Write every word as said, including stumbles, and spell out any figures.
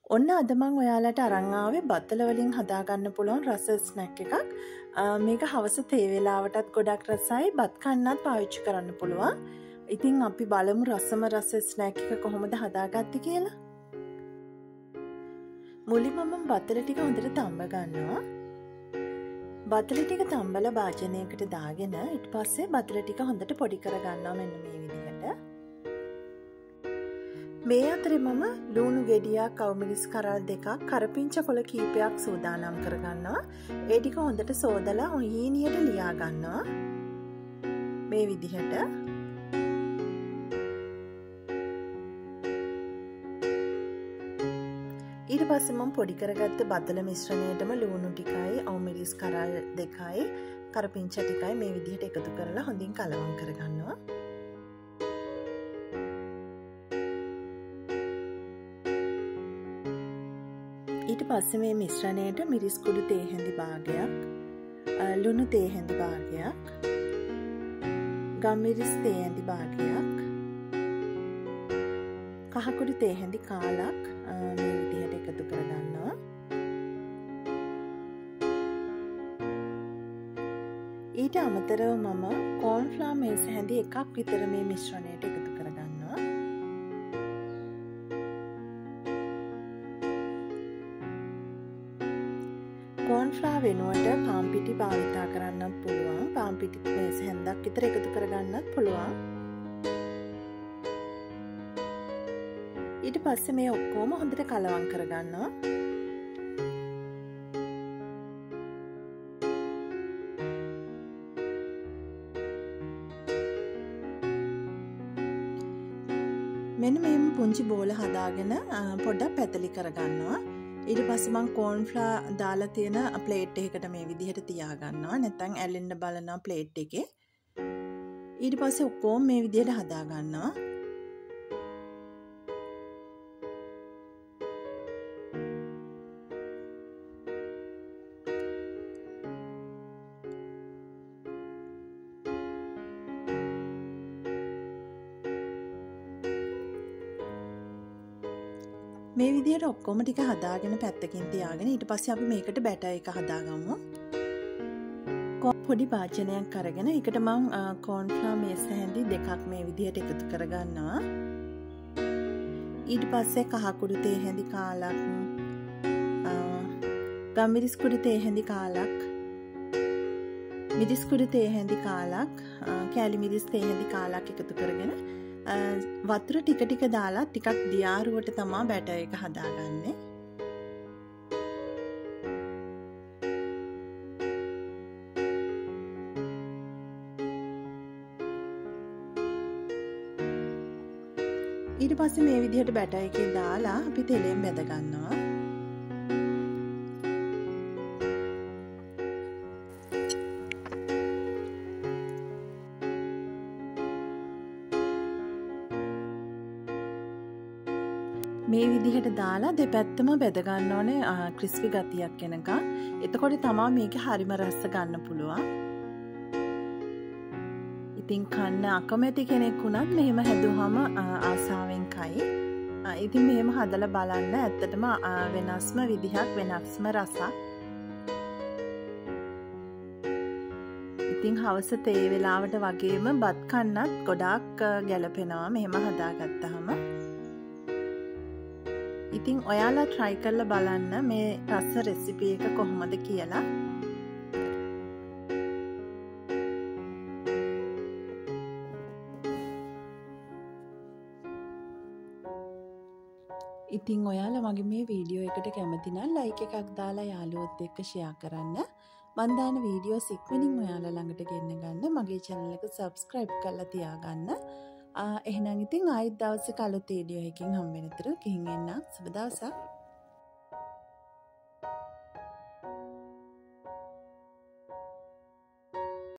ඔන්න අද මං ඔයාලට අරන් ආවේ බත්තල වලින් හදා ගන්න පුළුවන් රස ස්නැක් එකක්. මේක හවස තේ වේලාවටත් ගොඩක් රසයි, බත් කන්නත් පාවිච්චි කරන්න පුළුවන්. ඉතින් අපි බලමු රසම රස ස්නැක් එක කොහොමද හදාගත්තේ කියලා. මුලින්ම මම බත්තල ටික හොඳට තම්බ ගන්නවා. බත්තල ටික තම්බලා භාජනයකට දාගෙන ඊට පස්සේ බත්තල ටික හොඳට පොඩි කර ගන්නවා මෙන්න මේ විදිහට. මේ අතරේ මම ලුණු ගෙඩියක්, අවමිරිස් කරල් දෙකක්, කරපිංච කොළ කීපයක් සූදානම් කරගන්නවා. ඒ ටික හොඳට සෝදලා හීනියට ලියා ගන්නවා. මේ විදිහට. ඊට පස්සේ මම පොඩි කරගත්ත බත්තල මිශ්‍රණයටම ලුණු ටිකයි, අවමිරිස් කරල් දෙකයි, කරපිංච ටිකයි මේ විදිහට එකතු කරලා හොඳින් කලවම් කරගන්නවා. ඊට පස්සේ මේ මිශ්‍රණයට මිරිස් කුඩු තේ හැඳි භාගයක්, ලුණු තේ හැඳි භාගයක්, ගම්මිරිස් තේ හැඳි භාගයක්, කහ කුඩු තේ හැඳි කාලක් මේ විදිහට එකතු කරගන්නවා. ඊට අමතරව මම කෝන්ෆ්ලවර් මේස හැඳි එකක් විතර මේ මිශ්‍රණයට එකතු කරගන්නවා. කෝන්ෆ්ලවර් වෙනුවට පාන් පිටි භාවිතා කරන්නත් පුළුවන්. පාන් පිටි මේස හැන්දක් විතර එකතු කරගන්නත් පුළුවන්. ඊට පස්සේ මේ ඔක්කොම හොඳට කලවම් කරගන්නවා. මෙන්න මෙහෙම පුංචි බෝල හදාගෙන පොඩ්ඩක් පැතලි කරගන්නවා. ඊට පස්සේ මම කෝන්ෆ්ලවර් දාලා තියෙන ප්ලේට් එකකට මේ විදිහට තියා ගන්නවා. නැත්නම් ඇලෙන්න බලන ප්ලේට් එකේ. ඊට පස්සේ ඔක්කොම මේ විදිහට හදා ගන්නවා. මේ විදිහට ඔක්කොම ටික හදාගෙන පැත්තකින් තියාගෙන ඊට පස්සේ අපි මේකට බැටර් එක හදාගමු. පොඩි භාජනයක් අරගෙන ඒකට මම කෝන්ෆ්ලවර් මේස හැඳි දෙකක් මේ විදිහට එකතු කරගන්නවා. ඊට පස්සේ කහ කුඩු තේ හැඳි කාලක්, ගම්මිරිස් කුඩු තේ හැඳි කාලක්, මිරිස් කුඩු තේ හැඳි කාලක්, කෑලි මිරිස් තේ හැඳි කාලක් එකතු කරගෙන වතුර ටික ටික දාලා ටිකක් දියාරුවට තමයි බැටර් එක හදාගන්නේ. ඊට පස්සේ මේ විදිහට බැටර් එකේ දාලා අපි තෙලෙන් බැද ගන්නවා. මේ විදිහට දාලා දෙපැත්තම බෙද ගන්න ඕනේ ක්‍රිස්පි ගතියක් එනකම්. එතකොට තමයි මේක හරිම රස ගන්න පුළුවන්. ඉතින් කන්න අකමැති කෙනෙක් වුණත් මෙහෙම හැදුවම ආසාවෙන් කයි. ඉතින් මෙහෙම හදලා බලන්න. ඇත්තටම වෙනස්ම විදිහක්, වෙනස්ම රසක්. ඉතින් හවස තේ වේලාවට වගේම බත් කන්නත් ගොඩාක් ගැලපෙනවා මෙහෙම හදාගත්තාම. ඉතින් ඔයාලා try කරලා බලන්න මේ රස රෙසිපි එක කොහොමද කියලා. ඉතින් ඔයාලා මගේ මේ වීඩියෝ එකට කැමති නම් like එකක් දාලා යාළුවොත් එක්ක share කරන්න. මම දාන වීඩියෝස් ඉක්මනින් ඔයාලා ළඟට ගෙන්න ගන්න මගේ channel එක subscribe කරලා තියාගන්න. එහෙනම් ඉතින් ආයෙත් දවසක අලුත් වීඩියෝ එකකින් හම්බ වෙනතුරු ගිහින් එන්න. සුබ දවසක්.